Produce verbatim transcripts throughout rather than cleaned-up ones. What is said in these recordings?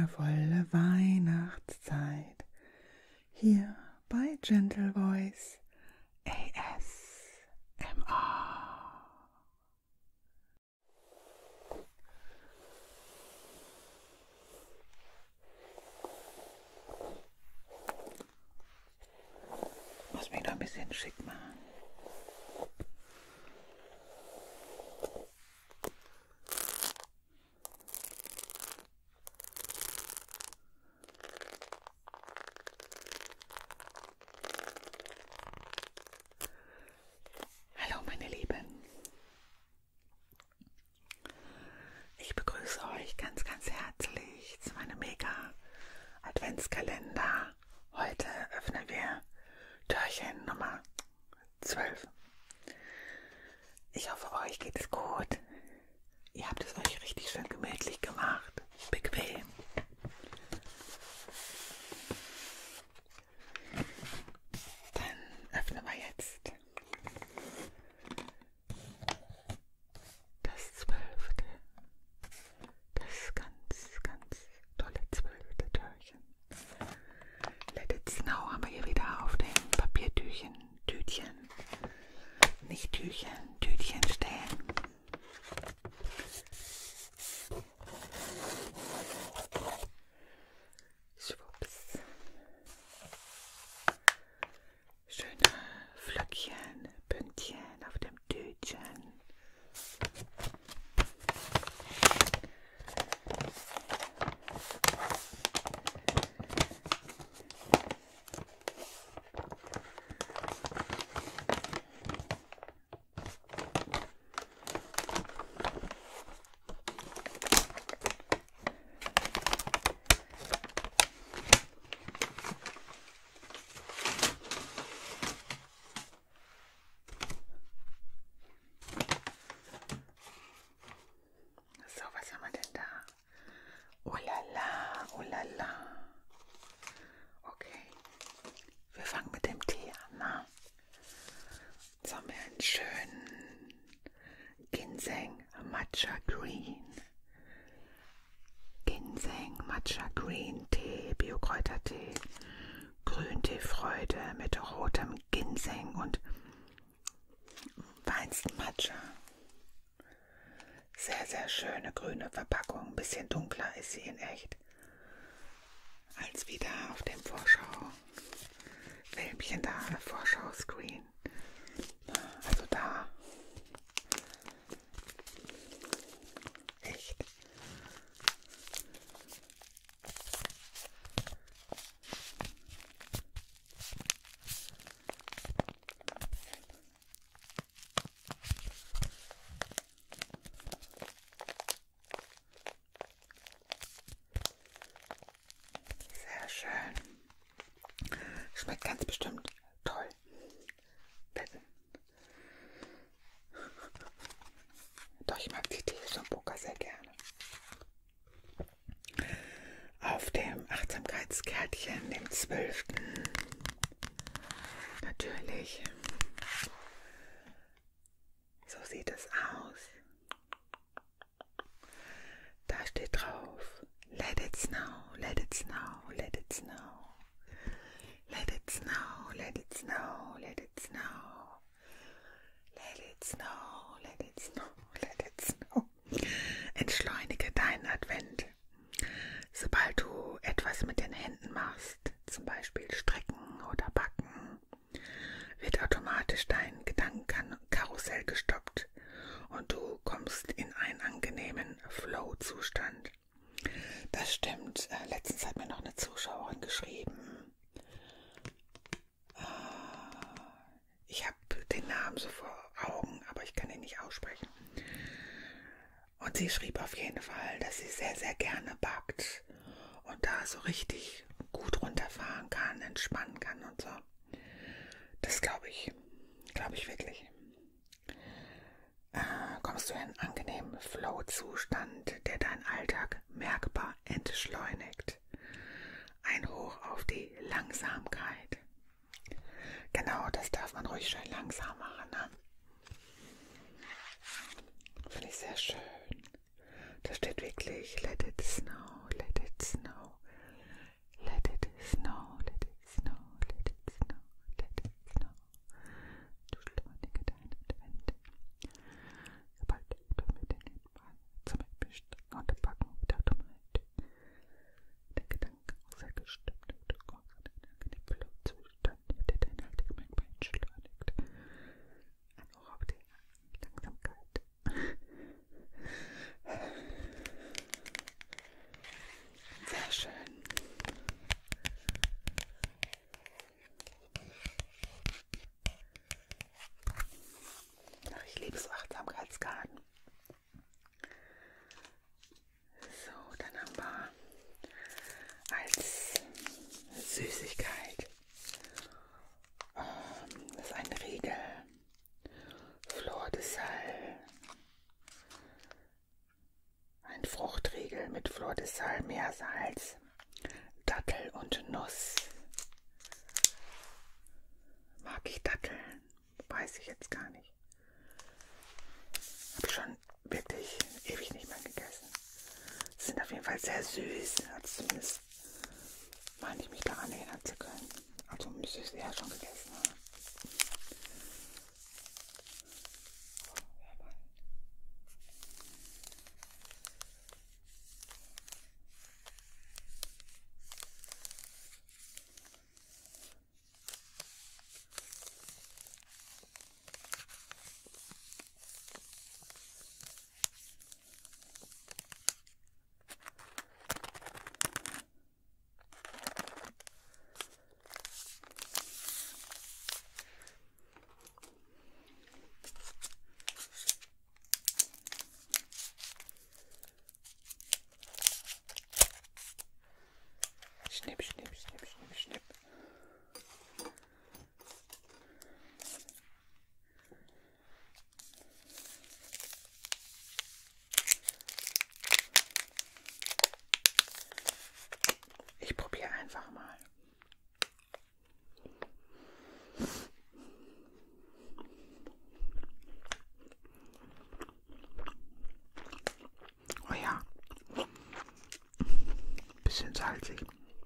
wundervolle Weihnachtszeit hier bei Gentle Voice A S M R. Muss mich noch ein bisschen schick machen. Hallo meine Lieben, ich begrüße euch ganz, ganz herzlich zu meinem mega Adventskalender. Heute öffnen wir Türchen Nummer zwölf. Ich hoffe, euch geht es gut. Ihr habt es euch richtig schön gemütlich gemacht, bequem. Dann öffnen wir jetzt das zwölfte, das ganz, ganz tolle zwölfte Türchen. Let it snow haben wir hier wieder auf dem Papiertüchen, Tütchen, nicht Tüchen, Tütchen stehen. Schwupps. Schöne Flöckchen, Pünktchen auf dem Tütchen. So, was haben wir denn da? Oh la la, oh la la. Okay, wir fangen mit dem Tee an. Na? Jetzt haben wir einen schönen Ginseng Matcha Green. Ginseng Matcha Green Tee, Biokräutertee, Grünteefreude mit rotem Ginseng und feinstem Matcha. Sehr, sehr schöne grüne Verpackung. Ein bisschen dunkler ist sie in echt als wieder auf dem Vorschau-Filmchen da, Vorschau-Screen. Also da echt sehr schön. Schmeckt ganz bestimmt toll. Doch, ich mag die Tee-Shampoo sehr gerne. Auf dem Achtsamkeitskärtchen, dem zwölften natürlich. So sieht es aus. Da steht drauf: Let it snow, let it snow, let it snow. Let it snow, let it snow, let it snow. Let it snow, let it snow, let it snow. Entschleunige deinen Advent. Sobald du etwas mit den Händen machst, zum Beispiel strecken oder backen, wird automatisch dein Gedankenkarussell gestoppt und du kommst in einen angenehmen Flow-Zustand. Das stimmt. Äh, letztens hat mir noch eine Zuschauerin geschrieben. Äh, ich habe den Namen so vor Augen, aber ich kann ihn nicht aussprechen. Und sie schrieb auf jeden Fall, dass sie sehr, sehr gerne backt und da so richtig gut runterfahren kann, entspannen kann und so. Das glaube ich, glaube ich wirklich. Äh, kommst du in einen angenehmen Flow-Zustand, der deinen Alltag merkbar entschleunigt. Ein Hoch auf die Langsamkeit. Genau, das darf man ruhig schön langsam machen, ne? Finde ich sehr schön. Da steht wirklich Let it snow, let it snow. Sehr schön. Ach, ich liebe es, Achtsamkeitsgarten. So, dann haben wir als Süßigkeit ähm, das ist ein Riegel Flor de Sal. Ein Fruchtriegel mit Flor de Sal, Meersalz, Dattel und Nuss. Mag ich Datteln? Weiß ich jetzt gar nicht. Habe ich schon wirklich ewig nicht mehr gegessen. Sie sind auf jeden Fall sehr süß. Also zumindest meine ich mich daran erinnern zu können. Also müsste ich sie ja schon gegessen haben. Schnipp, schnipp, schnipp, schnipp, schnipp. Ich probiere einfach mal. Oh ja. Bisschen salzig.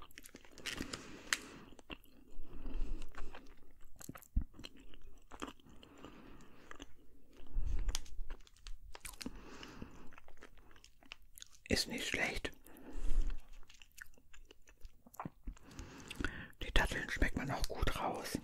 Ist nicht schlecht. Die Datteln schmeckt man auch gut raus.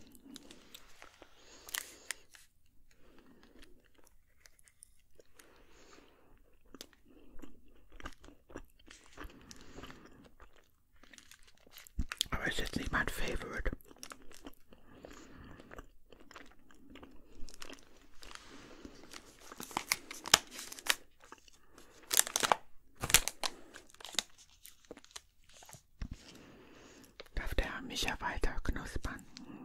Aber ist jetzt nicht mein Favorite. Darf der Micha weiter knuspern?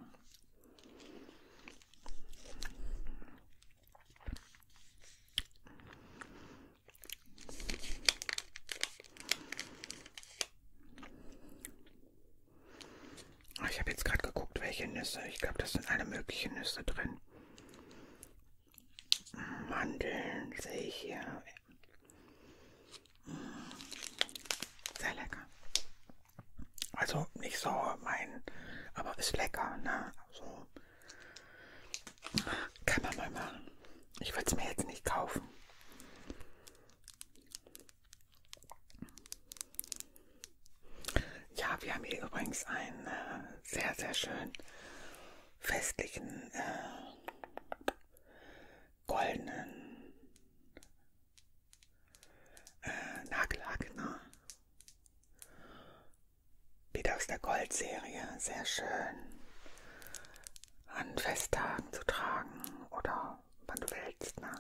Ich habe jetzt gerade geguckt, welche Nüsse. Ich glaube, das sind alle möglichen Nüsse drin. Mandeln sehe ich hier. Sehr lecker. Also nicht so mein, aber ist lecker, ne? Also kann man mal machen. Ich würde es mir jetzt nicht kaufen. Ja, wir haben hier übrigens einen äh, sehr, sehr schön festlichen äh, goldenen äh, Nagellack, ne? Wieder aus der Goldserie, sehr schön an Festtagen zu tragen oder wann du willst, ne?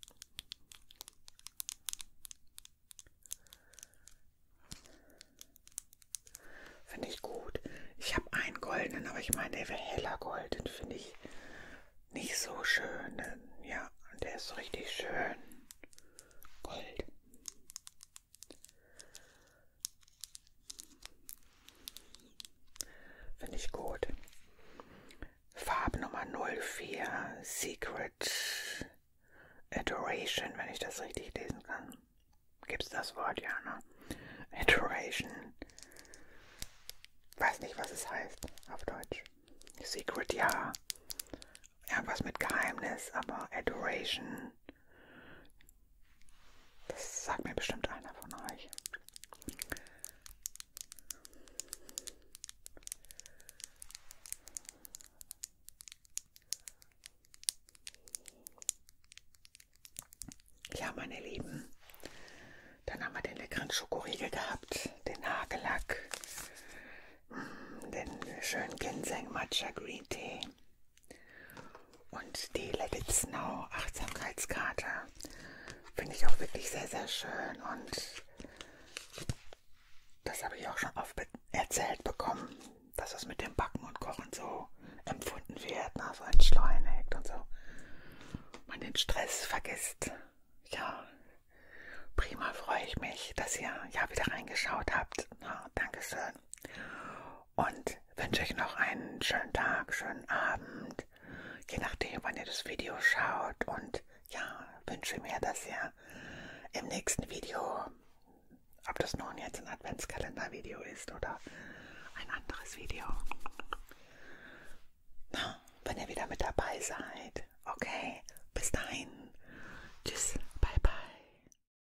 Finde ich gut. Ich habe einen goldenen, aber ich meine, der wäre heller Gold, den finde ich nicht so schön. Ja, der ist so richtig schön. Gold. Finde ich gut. Farbnummer null vier, Secret Adoration, wenn ich das richtig lesen kann. Gibt es das Wort? Ja, ne? Adoration. Weiß nicht, was es heißt auf Deutsch. Secret, ja. Irgendwas mit Geheimnis, aber Adoration. Das sagt mir bestimmt einer von euch. Ja, meine Lieben. Dann haben haben wir den leckeren Schokoriegel gehabt, den Nagellack, den schönen Ginseng Matcha Green Tea und die Let It Snow Achtsamkeitskarte. Finde ich auch wirklich sehr, sehr schön und das habe ich auch schon oft erzählt bekommen, dass es mit dem Backen und Kochen so empfunden wird, ne? So entschleunigt und so. Man den Stress vergisst. Ja, prima, freue ich mich, dass ihr ja wieder reingeschaut habt. Na, Dankeschön. Und wünsche euch noch einen schönen Tag, schönen Abend, je nachdem, wann ihr das Video schaut. Und ja, wünsche mir, dass ihr im nächsten Video, ob das nun jetzt ein Adventskalender-Video ist oder ein anderes Video,